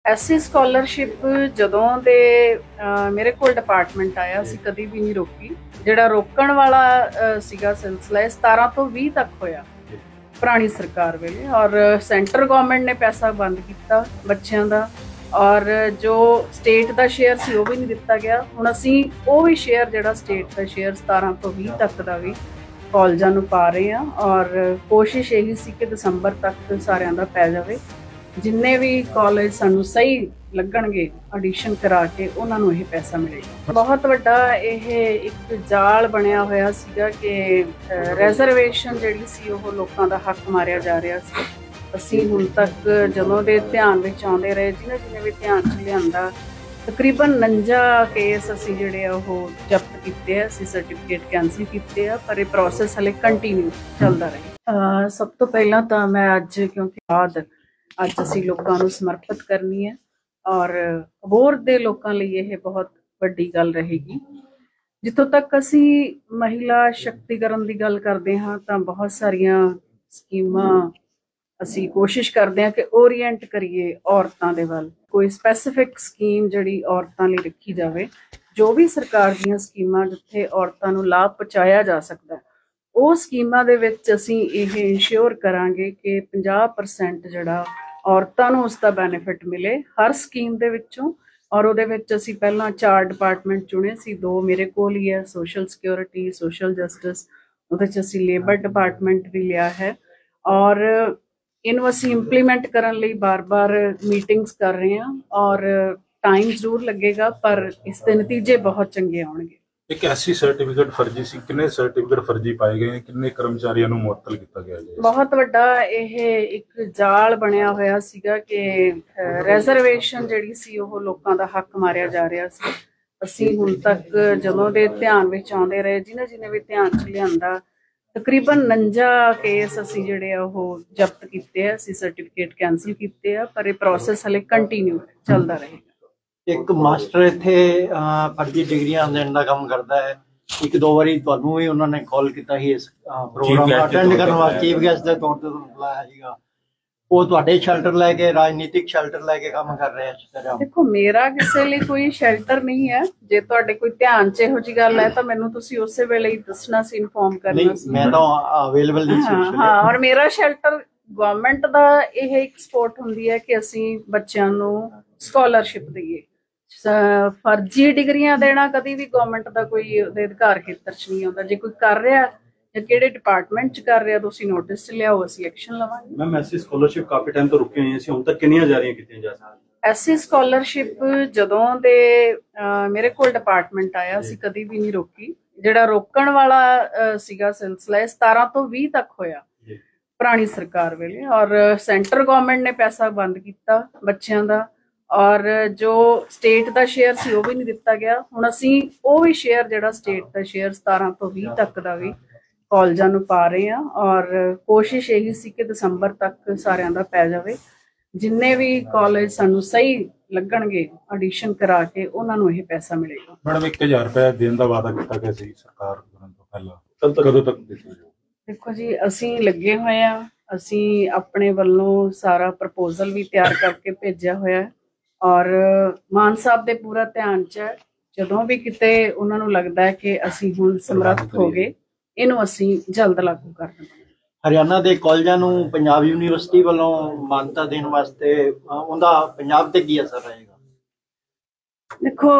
SC scholarship ਜਦੋਂ ਦੇ ਮੇਰੇ ਕੋਲ ਡਿਪਾਰਟਮੈਂਟ ਆਇਆ ਸੀ ਕਦੀ ਵੀ ਨਹੀਂ ਰੋਕੀ। ਜਿਹੜਾ ਰੋਕਣ ਵਾਲਾ ਸੀਗਾ ਸਿਲਸਿਲਾ 17 ਤੋਂ 20 ਤੱਕ ਹੋਇਆ ਪੁਰਾਣੀ ਸਰਕਾਰ ਵੇਲੇ, ਔਰ ਸੈਂਟਰ ਗਵਰਨਮੈਂਟ ਨੇ ਪੈਸਾ ਬੰਦ ਕੀਤਾ ਬੱਚਿਆਂ ਦਾ, ਔਰ ਜੋ ਸਟੇਟ ਦਾ ਸ਼ੇਅਰ ਸੀ ਉਹ ਵੀ ਨਹੀਂ ਦਿੱਤਾ ਗਿਆ। ਹੁਣ ਅਸੀਂ ਉਹ ਵੀ ਸ਼ੇਅਰ ਜਿਹੜਾ ਸਟੇਟ ਦਾ ਸ਼ੇਅਰ 17 ਤੋਂ 20 ਤੱਕ ਦਾ ਵੀ ਕਾਲਜਾਂ ਨੂੰ ਪਾ ਰਹੇ ਹਾਂ, ਔਰ ਕੋਸ਼ਿਸ਼ ਇਹੀ ਸੀ ਕਿ ਦਸੰਬਰ ਤੱਕ ਸਾਰਿਆਂ ਦਾ ਪੈ ਜਾਵੇ। ਜਿੰਨੇ ਵੀ ਕਾਲਜ ਸਾਨੂੰ ਸਹੀ ਲੱਗਣਗੇ ਆਡੀਸ਼ਨ ਕਰਾ ਕੇ ਉਹਨਾਂ ਨੂੰ ਇਹ ਪੈਸਾ ਮਿਲੇਗਾ। ਬਹੁਤ ਵੱਡਾ ਇਹ ਇੱਕ ਜਾਲ ਬਣਿਆ ਹੋਇਆ ਸੀਗਾ ਕਿ ਰਿਜ਼ਰਵੇਸ਼ਨ ਜਿਹੜੀ ਸੀ ਉਹ ਲੋਕਾਂ ਦਾ ਹੱਕ ਮਾਰਿਆ ਜਾ ਰਿਹਾ ਸੀ। ਅਸੀਂ ਹੁਣ ਤੱਕ ਜਦੋਂ ਦੇ ਧਿਆਨ ਵਿੱਚ ਆਉਂਦੇ ਰਹੇ, ਜਿਹਨੇ ਵੀ ਧਿਆਨ 'ਚ ਲਿਆਂਦਾ, ਤਕਰੀਬਨ 49 ਕੇਸ ਅਸੀਂ ਜਿਹੜੇ ਆ ਉਹ ਜ਼ਬਤ ਕੀਤੇ ਆ, ਅਸੀਂ ਸਰਟੀਫਿਕੇਟ ਕੈਂਸਲ ਕੀਤੇ ਆ, ਪਰ ਇਹ ਪ੍ਰੋਸੈਸ ਹਲੇ ਕੰਟੀਨਿਊ ਚੱਲਦਾ ਰਹੇ। ਸਭ ਤੋਂ ਪਹਿਲਾਂ ਤਾਂ ਮੈਂ ਕਿਉਂਕਿ ਅੱਜ ਅਸੀਂ ਲੋਕਾਂ ਨੂੰ ਸਮਰਪਿਤ ਕਰਨੀ ਹੈ, ਔਰ ਹੋਰ ਦੇ ਲੋਕਾਂ ਲਈ ਇਹ ਬਹੁਤ ਵੱਡੀ ਗੱਲ ਰਹੇਗੀ। ਜਿੱਥੋਂ ਤੱਕ ਅਸੀਂ ਮਹਿਲਾ ਸ਼ਕਤੀਕਰਨ ਦੀ ਗੱਲ ਕਰਦੇ ਹਾਂ ਤਾਂ ਬਹੁਤ ਸਾਰੀਆਂ ਸਕੀਮਾਂ ਅਸੀਂ ਕੋਸ਼ਿਸ਼ ਕਰਦੇ ਹਾਂ ਕਿ ਓਰੀਐਂਟ ਕਰੀਏ ਔਰਤਾਂ ਦੇ ਵੱਲ। ਕੋਈ ਸਪੈਸੀਫਿਕ ਸਕੀਮ ਜਿਹੜੀ ਔਰਤਾਂ ਲਈ ਰੱਖੀ ਜਾਵੇ, ਜੋ ਵੀ ਸਰਕਾਰ ਦੀਆਂ ਸਕੀਮਾਂ ਜਿੱਥੇ ਔਰਤਾਂ ਨੂੰ ਲਾਭ ਪਹੁੰਚਾਇਆ ਜਾ ਸਕਦਾ, ਉਹ ਸਕੀਮਾਂ ਦੇ ਵਿੱਚ ਅਸੀਂ ਇਹ ਇਨਸ਼ੋਰ ਕਰਾਂਗੇ ਕਿ 50% ਜਿਹੜਾ ਔਰਤਾਂ ਨੂੰ ਉਸ ਦਾ ਬੈਨੀਫਿਟ ਮਿਲੇ ਹਰ ਸਕੀਮ ਦੇ ਵਿੱਚੋਂ। ਔਰ ਉਹਦੇ ਵਿੱਚ ਅਸੀਂ ਪਹਿਲਾਂ 4 ਡਿਪਾਰਟਮੈਂਟ ਚੁਣੇ ਸੀ, 2 ਮੇਰੇ ਕੋਲ ਹੀ ਹੈ, ਸੋਸ਼ਲ ਸਿਕਿਉਰਿਟੀ, ਸੋਸ਼ਲ ਜਸਟਿਸ, ਉਹਦੇ 'ਚ ਅਸੀਂ ਲੇਬਰ ਡਿਪਾਰਟਮੈਂਟ ਵੀ ਲਿਆ ਹੈ, ਔਰ ਇਹਨੂੰ ਅਸੀਂ ਇੰਪਲੀਮੈਂਟ ਕਰਨ ਲਈ ਬਾਰ-ਬਾਰ ਮੀਟਿੰਗਸ ਕਰ ਰਹੇ ਹਾਂ, ਔਰ ਟਾਈਮ ਜ਼ਰੂਰ ਲੱਗੇਗਾ ਪਰ ਇਸ ਦੇ ਨਤੀਜੇ ਬਹੁਤ ਚੰਗੇ ਆਉਣਗੇ। ਇੱਕ ਐਸਸੀ ਸਰਟੀਫਿਕੇਟ ਫਰਜ਼ੀ ਸੀ, ਕਿੰਨੇ ਸਰਟੀਫਿਕੇਟ ਫਰਜ਼ੀ ਪਾਏ ਗਏ, ਕਿੰਨੇ ਕਰਮਚਾਰੀਆਂ ਨੂੰ ਮੁਅੱਤਲ ਕੀਤਾ ਗਿਆ ਜੀ? ਬਹੁਤ ਵੱਡਾ ਇਹ ਇੱਕ ਜਾਲ ਬਣਿਆ ਹੋਇਆ ਸੀਗਾ ਕਿ ਰਿਜ਼ਰਵੇਸ਼ਨ ਜਿਹੜੀ ਸੀ ਉਹ ਲੋਕਾਂ ਦਾ ਹੱਕ ਮਾਰਿਆ ਜਾ ਰਿਹਾ ਸੀ। ਅਸੀਂ ਹੁਣ ਤੱਕ ਜਦੋਂ ਦੇ ਧਿਆਨ ਵਿੱਚ ਆਉਂਦੇ ਰਹੇ, ਜਿਹਨੇ ਵੀ ਧਿਆਨ 'ਚ ਲਿਆਂਦਾ, ਤਕਰੀਬਨ 49 ਕੇਸ ਅਸੀਂ ਜਿਹੜੇ ਆ ਉਹ ਜ਼ਬਤ ਕੀਤੇ ਆ, ਅਸੀਂ ਸਰਟੀਫਿਕੇਟ ਕੈਂਸਲ ਕੀਤੇ ਆ, ਪਰ ਇਹ ਪ੍ਰੋਸੈਸ ਹਲੇ ਕੰਟੀਨਿਊ ਚੱਲਦਾ ਰਹੇਗਾ। ਇੱਕ ਮਾਸਟਰ ਇੱਥੇ ਫਰਜ਼ੀ ਡਿਗਰੀਆਂ ਦੇਣ ਦਾ ਕੰਮ ਕਰਦਾ ਹੈ। ਇੱਕ ਦੋ ਵਾਰੀ ਤੁਹਾਨੂੰ ਵੀ ਉਹਨਾਂ ਨੇ ਕਾਲ ਕੀਤਾ ਸੀ ਇਸ ਪ੍ਰੋਗਰਾਮ ਦਾ ਅਟੈਂਡ ਕਰਨ ਵਾਸਤੇ, ਚੀਫ ਗੈਸਟ ਦੇ ਤੌਰ ਤੇ ਤੁਹਾਨੂੰ ਬੁਲਾਇਆ ਸੀਗਾ। ਉਹ ਤੁਹਾਡੇ ਸ਼ੈਲਟਰ ਲੈ ਕੇ, ਰਾਜਨੀਤਿਕ ਸ਼ੈਲਟਰ ਲੈ ਕੇ ਕੰਮ ਕਰ ਰਹੇ ਆ। ਦੇਖੋ, ਮੇਰਾ ਕਿਸੇ ਲਈ ਕੋਈ ਸ਼ੈਲਟਰ ਨਹੀਂ ਹੈ। ਜੇ ਤੁਹਾਡੇ ਕੋਈ ਧਿਆਨ 'ਚ ਇਹੋ ਜਿਹੀ ਗੱਲ ਹੈ ਤਾਂ ਮੈਨੂੰ ਤੁਸੀਂ ਉਸੇ ਵੇਲੇ ਹੀ ਦੱਸਣਾ ਸੀ, ਇਨਫੋਰਮ ਕਰਨਾ ਸੀ। ਮੈਂ ਤਾਂ ਅਵੇਲੇਬਲ ਨਹੀਂ ਸੀ। ਹਾਂ, ਔਰ ਮੇਰਾ ਸ਼ੈਲਟਰ ਗਵਰਨਮੈਂਟ ਦਾ ਇਹ ਇੱਕ ਸਪੋਰਟ ਹੁੰਦੀ ਹੈ ਕਿ ਅਸੀਂ ਬੱਚਿਆਂ ਨੂੰ ਸਕਾਲਰਸ਼ਿਪ ਦਈਏ। ਫਰਜ਼ੀ ਡਿਗਰੀਆਂ ਦੇਣਾ ਕਦੀ ਵੀ ਗਵਰਨਮੈਂਟ ਦਾ ਕੋਈ ਉਹਦੇ ਅਧਿਕਾਰ ਖੇਤਰ 'ਚ ਨਹੀਂ ਆਉਂਦਾ। ਜੇ ਕੋਈ ਕਰ ਰਿਹਾ ਜਾਂ ਕਿਹੜੇ ਡਿਪਾਰਟਮੈਂਟ 'ਚ ਕਰ ਰਿਹਾ, ਤੁਸੀਂ ਨੋਟਿਸ 'ਚ ਲਿਆਓ, ਅਸੀਂ ਐਕਸ਼ਨ ਲਵਾਂਗੇ। ਮੈਮ, ਐਸਸੀ ਸਕਾਲਰਸ਼ਿਪ ਕਾਫੀ ਟਾਈਮ ਤੋਂ ਰੁਕੀ ਹੋਈ ਸੀ, ਹੁਣ ਤੱਕ ਕਿੰਨੀਆਂ ਜਾਰੀਆਂ ਕੀਤੀਆਂ ਜਾ ਸਕਦੀਆਂ? ਐਸਸੀ ਸਕਾਲਰਸ਼ਿਪ ਜਦੋਂ ਦੇ ਮੇਰੇ ਕੋਲ ਡਿਪਾਰਟਮੈਂਟ ਆਇਆ ਸੀ ਕਦੀ ਵੀ ਨਹੀਂ ਰੋਕੀ। ਜਿਹੜਾ ਰੋਕਣ ਵਾਲਾ ਸੀਗਾ ਸਿਲਸਿਲਾ 17 ਤੋਂ 20 ਤੱਕ ਹੋਇਆ ਪੁਰਾਣੀ ਸਰਕਾਰ ਵੇਲੇ, ਔਰ ਸੈਂਟਰ ਗਵਰਨਮੈਂਟ ਨੇ ਪੈਸਾ ਬੰਦ ਕੀਤਾ ਬੱਚਿਆਂ ਦਾ, ਔਰ ਜੋ ਸਟੇਟ ਦਾ ਸ਼ੇਅਰ ਸੀ ਉਹ ਵੀ ਨਹੀਂ ਦਿੱਤਾ ਗਿਆ। ਹੁਣ ਅਸੀਂ ਉਹ ਵੀ ਸ਼ੇਅਰ ਜਿਹੜਾ ਸਟੇਟ ਦਾ ਸ਼ੇਅਰ 17 ਤੋਂ 20 ਤੱਕ ਦਾ ਵੀ ਕਾਲਜਾਂ ਨੂੰ ਪਾ ਰਹੇ ਹਾਂ, ਔਰ ਕੋਸ਼ਿਸ਼ ਇਹੀ ਸੀ ਕਿ ਦਸੰਬਰ ਤੱਕ ਸਾਰਿਆਂ ਦਾ ਪੈ ਜਾਵੇ। ਜਿੰਨੇ ਵੀ ਕਾਲਜ ਸਾਨੂੰ ਸਹੀ ਲੱਗਣਗੇ ਆਡੀਸ਼ਨ ਕਰਾ ਕੇ ਉਹਨਾਂ ਨੂੰ ਇਹ ਪੈਸਾ ਮਿਲੇਗਾ। ਮੈਡਮ, 1000 ਰੁਪਏ ਦੇਣ ਦਾ ਵਾਅਦਾ ਕੀਤਾ ਗਿਆ ਸੀ ਸਰਕਾਰ ਕਰਨ ਤੋਂ ਪਹਿਲਾਂ, ਕਦੋਂ ਤੱਕ ਦਿੱਤੀ? ਦੇਖੋ ਜੀ, ਅਸੀਂ ਲੱਗੇ ਹੋਏ ਆ, ਅਸੀਂ ਆਪਣੇ ਵੱਲੋਂ ਸਾਰਾ ਪ੍ਰਪੋਜ਼ਲ ਵੀ ਤਿਆਰ ਕਰਕੇ ਭੇਜਿਆ ਹੋਇਆ, ਔਰ ਮਾਨ ਸਾਹਿਬ ਦੇ ਪੂਰਾ ਧਿਆਨ 'ਚ ਹੈ। ਜਦੋਂ ਵੀ ਕਿਤੇ ਉਹਨਾਂ ਨੂੰ ਲੱਗਦਾ ਹੈ ਕਿ ਅਸੀਂ ਹੁਣ ਸਮਰੱਥ ਹੋ ਗਏ, ਇਹਨੂੰ ਅਸੀਂ ਜਲਦ ਲਾਗੂ ਕਰ ਦੇਵਾਂਗੇ। ਹਰਿਆਣਾ ਦੇ ਕਾਲਜਾਂ ਨੂੰ ਪੰਜਾਬ ਯੂਨੀਵਰਸਿਟੀ ਵੱਲੋਂ ਮਾਨਤਾ ਦੇਣ ਵਾਸਤੇ ਉਹਦਾ ਪੰਜਾਬ ਤੇ ਕੀ ਅਸਰ ਰਹੇਗਾ? ਦੇਖੋ,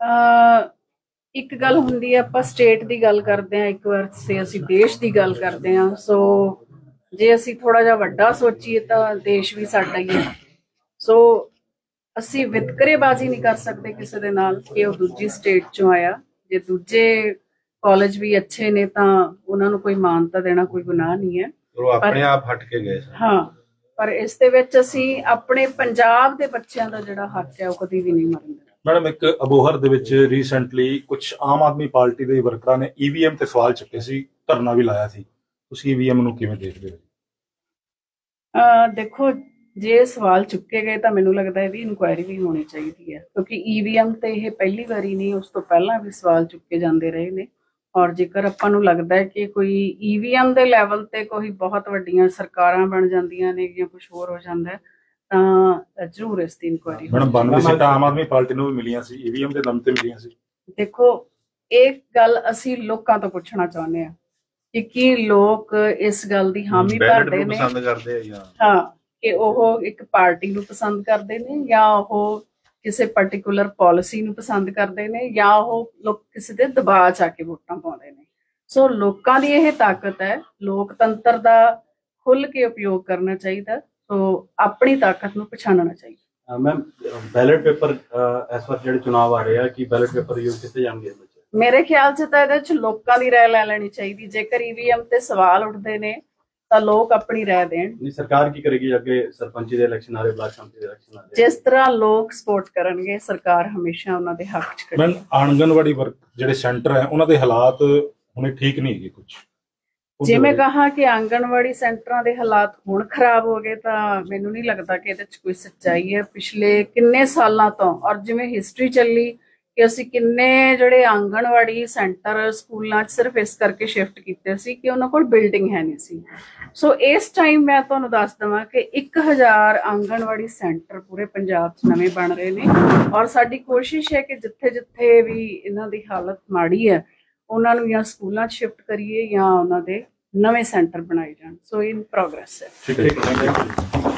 ਇੱਕ ਗੱਲ ਹੁੰਦੀ ਹੈ, ਆਪਾਂ ਸਟੇਟ ਦੀ ਗੱਲ ਕਰਦੇ ਹਾਂ, ਇੱਕ ਵਾਰ ਅਸੀਂ ਦੇਸ਼ ਦੀ ਗੱਲ ਕਰਦੇ ਹਾਂ। ਸੋ ਜੇ ਅਸੀਂ ਥੋੜਾ ਜਿਹਾ ਵੱਡਾ ਸੋਚੀਏ ਤਾਂ ਦੇਸ਼ ਵੀ ਸਾਡਾ ਹੀ ਹੈ। ਸੋ ਅਸੀਂ ਵਿਤਕਰੇਬਾਜ਼ੀ ਨਹੀਂ ਕਰ ਸਕਦੇ ਕਿਸੇ ਦੇ ਨਾਲ ਕਿ ਉਹ ਦੂਜੀ ਸਟੇਟ 'ਚੋਂ ਆਇਆ। ਜੇ ਦੂਜੇ ਕਾਲਜ ਵੀ ਅੱਛੇ ਨੇ ਤਾਂ ਉਹਨਾਂ ਨੂੰ ਕੋਈ ਮਾਨਤਾ ਦੇਣਾ ਕੋਈ ਗੁਨਾਹ ਨਹੀਂ ਹੈ। ਉਹ ਆਪਣੇ ਆਪ ਹਟ ਕੇ ਗਏ। ਹਾਂ, ਪਰ ਇਸ ਦੇ ਵਿੱਚ ਅਸੀਂ ਆਪਣੇ ਪੰਜਾਬ ਦੇ ਬੱਚਿਆਂ ਦਾ ਜਿਹੜਾ ਹੱਕ ਹੈ ਉਹ ਕਦੀ ਵੀ ਨਹੀਂ ਮਰਨ ਦੇਣਾ। ਮੈਡਮ, ਇੱਕ ਅਬੋਹਰ ਦੇ ਵਿੱਚ ਰੀਸੈਂਟਲੀ ਕੁਝ ਆਮ ਆਦਮੀ ਪਾਰਟੀ ਦੇ ਵਰਕਰਾਂ ਨੇ ਈਵੀਐਮ ਤੇ ਸਵਾਲ ਚੁੱਕੇ ਸੀ, ਧਰਨਾ ਵੀ ਲਾਇਆ ਸੀ। ਤੁਸੀਂ ਈਵੀਐਮ ਨੂੰ ਕਿਵੇਂ ਦੇਖਦੇ ਹੋ? ਦੇਖੋ, ਜੇ ਸਵਾਲ ਚੁੱਕੇ ਗਏ ਤਾਂ ਮੈਨੂੰ ਲੱਗਦਾ ਇਹਦੀ ਇਨਕੁਆਇਰੀ ਵੀ ਹੋਣੀ ਚਾਹੀਦੀ ਹੈ, ਕਿਉਂਕਿ ਈਵੀਐਮ ਤੇ ਇਹ ਪਹਿਲੀ ਵਾਰੀ ਨਹੀਂ, ਉਸ ਤੋਂ ਪਹਿਲਾਂ ਵੀ ਸਵਾਲ ਚੁੱਕੇ ਜਾਂਦੇ ਰਹੇ ਨੇ। ਔਰ ਜੇਕਰ ਆਪਾਂ ਨੂੰ ਲੱਗਦਾ ਹੈ ਕਿ ਕੋਈ ਈਵੀਐਮ ਦੇ ਲੈਵਲ ਤੇ ਕੋਈ ਬਹੁਤ ਵੱਡੀਆਂ ਸਰਕਾਰਾਂ ਬਣ ਜਾਂਦੀਆਂ ਨੇ ਜਾਂ ਕੁਝ ਹੋਰ ਹੋ ਜਾਂਦਾ ਹੈ ਤਾਂ ਜ਼ਰੂਰ ਇਸ ਦੀ ਇਨਕੁਆਇਰੀ ਮੈਡਮ 92 ਸੀਟਾਂ ਆਮ ਆਦਮੀ ਪਾਰਟੀ ਨੂੰ ਵੀ ਮਿਲੀਆਂ ਸੀ, ਈਵੀਐਮ ਦੇ ਦਮ ਤੇ ਮਿਲੀਆਂ ਸੀ। ਦੇਖੋ, ਇਹ ਗੱਲ ਅਸੀਂ ਲੋਕਾਂ ਤੋਂ ਪੁੱਛਣਾ ਚਾਹੁੰਦੇ ਹਾਂ ਕਿ ਕੀ ਲੋਕ ਇਸ ਗੱਲ ਦੀ ਹਾਮੀ ਭਰਦੇ ਨੇ ਪਸੰਦ ਕਰਦੇ ਆ ਜਾਂ ਹਾਂ ਕਿ ਉਹ ਇੱਕ ਪਾਰਟੀ ਨੂੰ ਪਸੰਦ ਕਰਦੇ ਨੇ ਜਾਂ ਉਹ ਕਿਸੇ ਪਾਰਟਿਕੂਲਰ ਪਾਲਿਸੀ ਨੂੰ ਪਸੰਦ ਕਰਦੇ ਨੇ ਜਾਂ ਉਹ ਲੋਕ ਕਿਸੇ ਦੇ ਦਬਾਅ ਚ ਆ ਕੇ ਵੋਟਾਂ ਪਾਉਂਦੇ ਨੇ। ਸੋ ਲੋਕਾਂ ਦੀ ਇਹ ਤਾਕਤ ਹੈ, ਲੋਕਤੰਤਰ ਦਾ ਖੁੱਲ੍ਹ ਕੇ ਉਪਯੋਗ ਕਰਨਾ ਚਾਹੀਦਾ, ਸੋ ਆਪਣੀ ਤਾਕਤ ਨੂੰ ਪਛਾਣਨਾ ਚਾਹੀਦਾ। ਮੈਮ ਬੈਲਟ ਪੇਪਰ ਇਸ ਵਾਰ ਜਿਹੜੇ ਚੁਣਾਵ ਆ ਰਹੇ ਆ ਕਿ ਬੈਲਟ ਪੇਪਰ ਯੂਜ਼ ਕੀਤੇ ਜਾਣਗੇ ਬੱਚੇ? ਮੇਰੇ ਖਿਆਲ 'ਚ ਤਾਂ ਇਹਦੇ 'ਚ ਲੋਕਾਂ ਦੀ ਰਾਏ ਲੈ ਲੈਣੀ ਚਾਹੀਦੀ। ਜੇਕਰ ਈਵੀਐਮ ਤੇ ਸਵਾਲ ਉੱਠਦੇ ਨੇ ਤਾਂ ਲੋਕ ਆਪਣੀ ਰਾਏ ਦੇਣ। ਨਹੀਂ, ਸਰਕਾਰ ਕੀ ਕਰੇਗੀ? ਅੱਗੇ ਸਰਪੰਚੀ ਦੇ ਇਲੈਕਸ਼ਨ ਆ ਰਹੇ, ਬਲਾਕ ਸੰਮਤੀ ਦੇ ਇਲੈਕਸ਼ਨ ਆ ਰਹੇ, ਜਿਸ ਤਰ੍ਹਾਂ ਲੋਕ ਸਪੋਰਟ ਕਰਨਗੇ ਸਰਕਾਰ ਹਮੇਸ਼ਾ ਉਹਨਾਂ ਦੇ ਹੱਕ 'ਚ ਮੈਮ ਖੜੇਗੀ। ਆਂਗਨਵਾੜੀ ਵਰਕ ਜਿਹੜੇ ਸੈਂਟਰ ਹੈ ਉਹਨਾਂ ਦੇ ਹਾਲਾਤ ਹੁਣੇ ਠੀਕ ਨਹੀਂ ਹੈਗੇ ਕੁਝ। ਜਿਵੇਂ ਕਹਾ ਕਿ ਆਂਗਣਵਾੜੀ ਸੈਂਟਰਾਂ ਦੇ ਹਾਲਾਤ ਹੁਣ ਖਰਾਬ ਹੋ ਗਏ ਤਾਂ ਮੈਨੂੰ ਨਹੀਂ ਲੱਗਦਾ ਕਿ ਇਹਦੇ 'ਚ ਕੋਈ ਸੱਚਾਈ ਹੈ। ਪਿਛਲੇ ਕਿੰਨੇ ਸਾਲਾਂ ਤੋਂ ਔਰ ਜਿਵੇਂ ਹਿਸਟਰੀ ਚੱਲੀ ਕਿ ਅਸੀਂ ਕਿੰਨੇ ਜਿਹੜੇ ਆਂਗਣਵਾੜੀ ਸੈਂਟਰ ਸਕੂਲਾਂ 'ਚ ਸਿਰਫ ਇਸ ਕਰਕੇ ਸ਼ਿਫਟ ਕੀਤੇ ਸੀ ਕਿ ਉਹਨਾਂ ਕੋਲ ਬਿਲਡਿੰਗ ਹੈ ਨਹੀਂ ਸੀ। ਸੋ ਇਸ ਟਾਈਮ ਮੈਂ ਤੁਹਾਨੂੰ ਦੱਸ ਦੇਵਾਂ ਕਿ 1000 ਆਂਗਣਵਾੜੀ ਸੈਂਟਰ ਪੂਰੇ ਪੰਜਾਬ 'ਚ ਨਵੇਂ ਬਣ ਰਹੇ ਨੇ ਔਰ ਸਾਡੀ ਕੋਸ਼ਿਸ਼ ਹੈ ਕਿ ਜਿੱਥੇ ਜਿੱਥੇ ਵੀ ਇਹਨਾਂ ਦੀ ਹਾਲਤ ਮਾੜੀ ਹੈ ਉਹਨਾਂ ਨੂੰ ਜਾਂ ਸਕੂਲਾਂ 'ਚ ਸ਼ਿਫਟ ਕਰੀਏ ਜਾਂ ਉਹਨਾਂ ਦੇ ਨਵੇਂ ਸੈਂਟਰ ਬਣਾਏ ਜਾਣ। ਸੋ ਇਨ ਪ੍ਰੋਗਰੈਸ ਹੈ। ਠੀਕ ਹੈ।